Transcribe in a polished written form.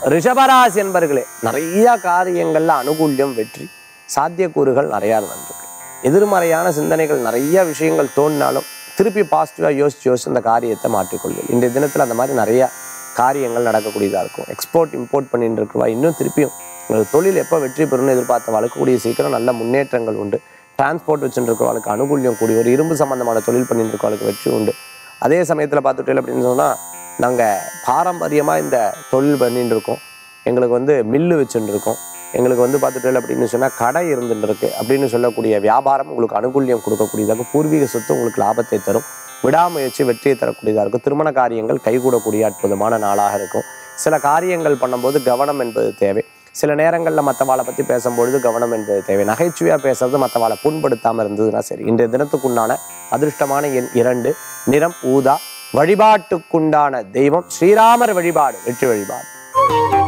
ரிஷபராசி என்பர்களே, நிறைய காரியங்கள்ல அனுகூல்யம், வெற்றி, சாத்தியக்கூறுகள் நிறையா இருந்திருக்கு. எதிர்மறையான சிந்தனைகள் நிறைய விஷயங்கள் தோணினாலும் திருப்பி பாசிட்டிவாக யோசிச்சு அந்த காரியத்தை மாற்றிக்கொள்வேன். இன்றைய தினத்தில் அந்த மாதிரி நிறைய காரியங்கள் நடக்கக்கூடியதாக இருக்கும். எக்ஸ்போர்ட் இம்போர்ட் பண்ணிட்டு இருக்கிறவா இன்னும் திருப்பியும் உங்களுக்கு தொழில் எப்போ வெற்றி பெறும்னு எதிர்பார்த்த வளர்க்கக்கூடிய சீக்கிரம் நல்ல முன்னேற்றங்கள் உண்டு. டிரான்ஸ்போர்ட் வச்சுட்டு இருக்கிறவளுக்கு அனுகூல்யம் கூடி, ஒரு இரும்பு சம்பந்தமான தொழில் பண்ணிட்டு இருக்கிறவளுக்கு வெற்றி உண்டு. அதே சமயத்தில் பார்த்துட்டேன் அப்படின்னு சொன்னால், நாங்கள் பாரம்பரியமாக இந்த தொழில் பண்ணிட்டு இருக்கோம், எங்களுக்கு மில்லு வச்சுட்டு இருக்கோம், எங்களுக்கு பார்த்துட்டேன் அப்படின்னு சொன்னால் கடை இருந்துட்டு இருக்கு அப்படின்னு சொல்லக்கூடிய வியாபாரம் உங்களுக்கு அனுகூல்யம் கொடுக்கக்கூடியதாக, பூர்வீக சொத்து உங்களுக்கு லாபத்தை தரும், விடாமுயற்சி வெற்றியை தரக்கூடியதாக இருக்கும். திருமண காரியங்கள் கைகூடக்கூடிய அற்புதமான நாளாக இருக்கும். சில காரியங்கள் பண்ணும்போது கவனம் என்பது தேவை. சில நேரங்களில் மற்றவாளை பற்றி பேசும்பொழுது கவனம் என்பது தேவை. நகைச்சுவையாக பேசுறது மற்றவாளை புண்படுத்தாமல் இருந்ததுன்னா சரி. இன்றைய தினத்துக்குண்டான அதிர்ஷ்டமான எண் 2, நிறம் ஊதா. வழிபாட்டுக்குண்டான தெய்வம் ஸ்ரீராமர் வழிபாடு, வெற்றி வழிபாடு.